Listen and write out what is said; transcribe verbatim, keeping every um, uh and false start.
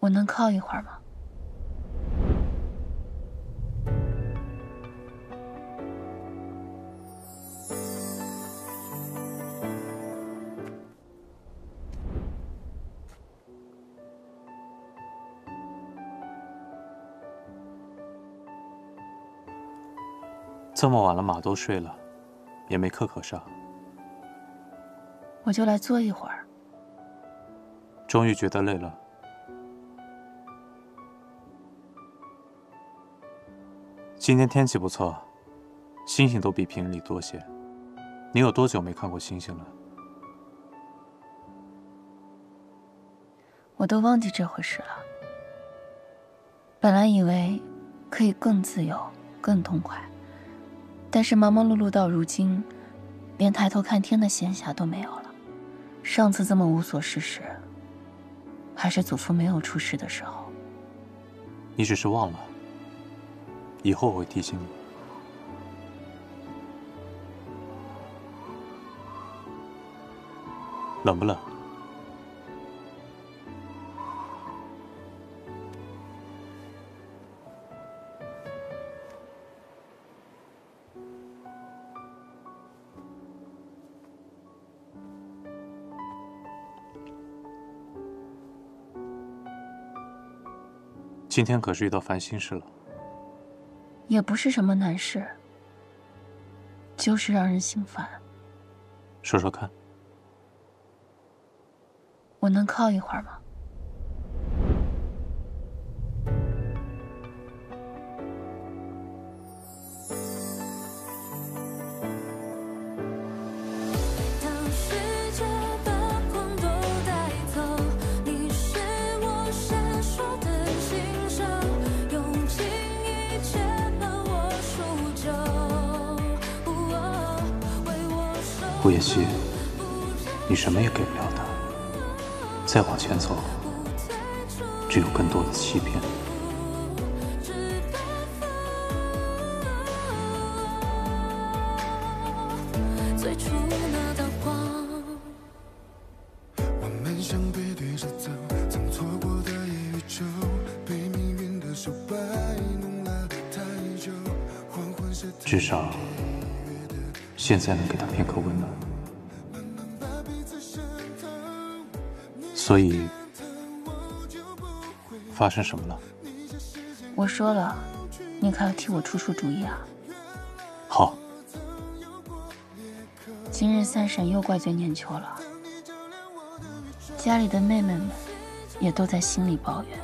我能靠一会儿吗？ 这么晚了，马都睡了，也没课可上。 我就来坐一会儿。 终于觉得累了。今天天气不错，星星都比平日里多些。你有多久没看过星星了？ 我都忘记这回事了。本来以为可以更自由、更痛快，但是忙忙碌碌到如今，连抬头看天的闲暇都没有了。上次这么无所事事，还是祖父没有出事的时候。 你只是忘了，以后我会提醒你。冷不冷？今天可是遇到烦心事了。 也不是什么难事，就是让人心烦。 说说看。 我能靠一会儿吗？ 顾妍希，你什么也给不了他，再往前走，只有更多的欺骗。 最初那道光，我们想背对着走，曾错过的夜与昼，被命运的手摆弄了太久。 至少现在能给他片刻温暖。所以发生什么了？ 我说了，你可要替我出出主意啊。 好。 今日三婶又怪罪念秋了，家里的妹妹们也都在心里抱怨。